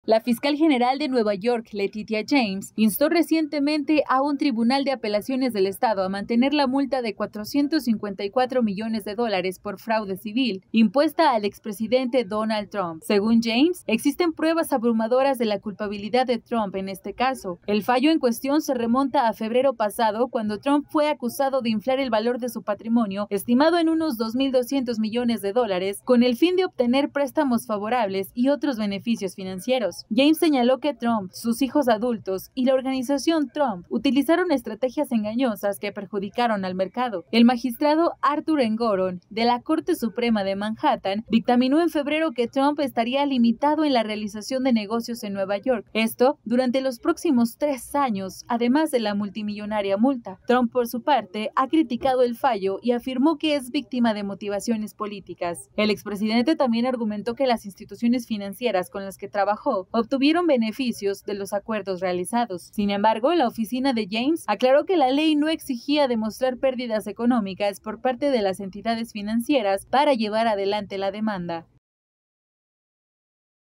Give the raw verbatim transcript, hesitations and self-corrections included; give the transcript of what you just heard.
La fiscal general de Nueva York, Letitia James, instó recientemente a un tribunal de apelaciones del estado a mantener la multa de cuatrocientos cincuenta y cuatro millones de dólares por fraude civil impuesta al expresidente Donald Trump. Según James, existen pruebas abrumadoras de la culpabilidad de Trump en este caso. El fallo en cuestión se remonta a febrero pasado, cuando Trump fue acusado de inflar el valor de su patrimonio, estimado en unos dos mil doscientos millones de dólares, con el fin de obtener préstamos favorables y otros beneficios financieros. James señaló que Trump, sus hijos adultos y la organización Trump utilizaron estrategias engañosas que perjudicaron al mercado. El magistrado Arthur Engoron, de la Corte Suprema de Manhattan, dictaminó en febrero que Trump estaría limitado en la realización de negocios en Nueva York, esto durante los próximos tres años, además de la multimillonaria multa. Trump, por su parte, ha criticado el fallo y afirmó que es víctima de motivaciones políticas. El expresidente también argumentó que las instituciones financieras con las que trabajó obtuvieron beneficios de los acuerdos realizados. Sin embargo, la oficina de James aclaró que la ley no exigía demostrar pérdidas económicas por parte de las entidades financieras para llevar adelante la demanda.